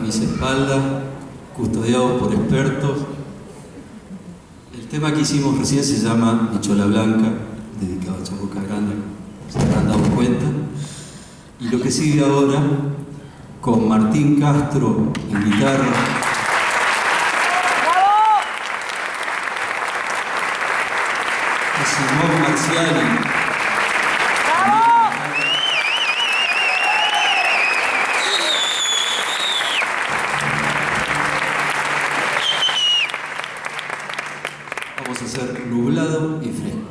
mis espaldas, custodiado por expertos. El tema que hicimos recién se llama Mi Chola Blanca, dedicado a Chaco Cargana, se habrán dado cuenta. Y lo que sigue ahora, con Martín Castro en guitarra, y Simón Marciali. Vamos a hacer Nublado y Fresco.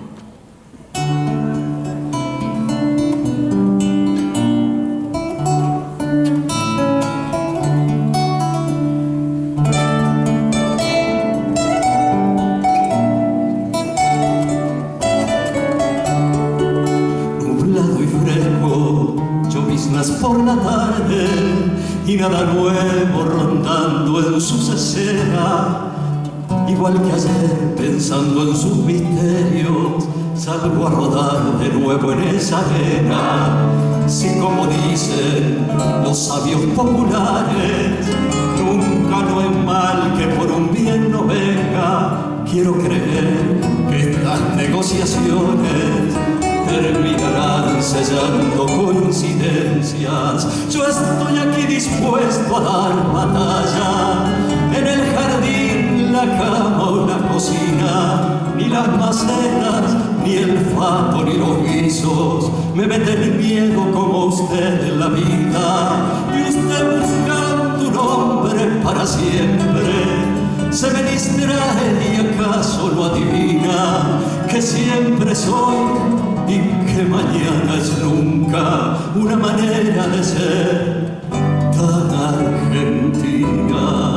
Nublado y fresco, lloviznas por la tarde y nada nuevo rondando en sus escenas. Igual que ayer, pensando en sus misterios, salgo a rodar de nuevo en esa arena. Si como dicen los sabios populares, nunca no es mal que por un bien no venga, quiero creer que estas negociaciones terminarán sellando coincidencias. Yo estoy aquí dispuesto a dar batalla en el jardín, la cama o la cocina, ni las macetas, ni el fato, ni los guisos me meten miedo como usted en la vida. Y usted buscando un hombre para siempre se me distrae y acaso lo adivina, que siempre soy y que mañana es nunca, una manera de ser tan argentina.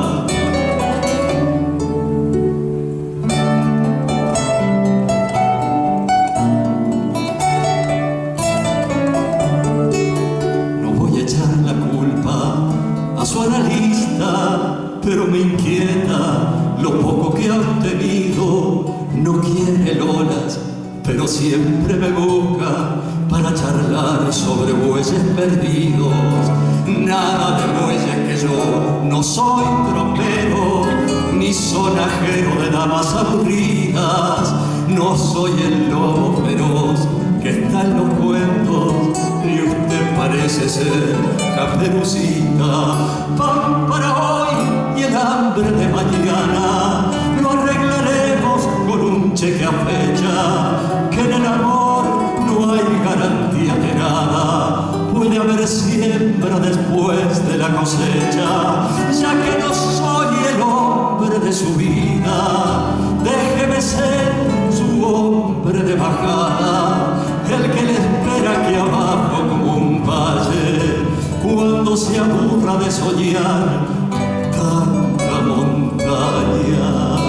A su analista, pero me inquieta lo poco que ha obtenido. No quiere lolas, pero siempre me busca para charlar sobre bueyes perdidos. Nada de bueyes, que yo no soy tropero, ni sonajero de damas aburridas. No soy el lobo feroz que está en los cuentos, ni usted parece ser Caperucita. Pan para hoy y el hambre de mañana lo arreglaremos con un cheque a fecha, que en el amor no hay garantía de nada. Puede haber siembra después de la cosecha, ya que no soy el hombre de su vida. Déjeme ser su hombre de bajada, el que le espera aquí abajo como un valle, cuando se aburra de soñar tanta montaña.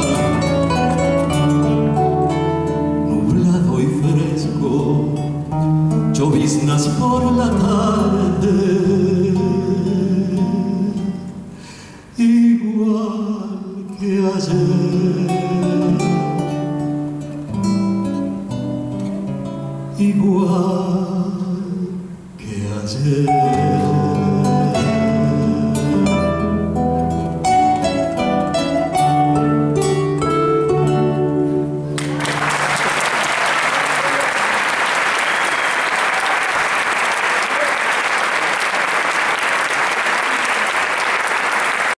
Nublado y fresco, lloviznas por la tarde, igual que ayer, igual que ayer.